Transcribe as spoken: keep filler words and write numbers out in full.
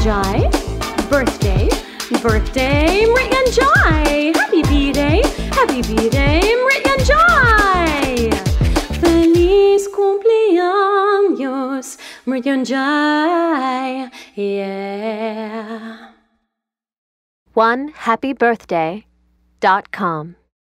Jai. Birthday, birthday, Mrityan Jai. Happy B-Day, happy B-Day, Mrityan Jai. Feliz cumpleaños, Mrityan Jai. Yeah. one happy birthday dot com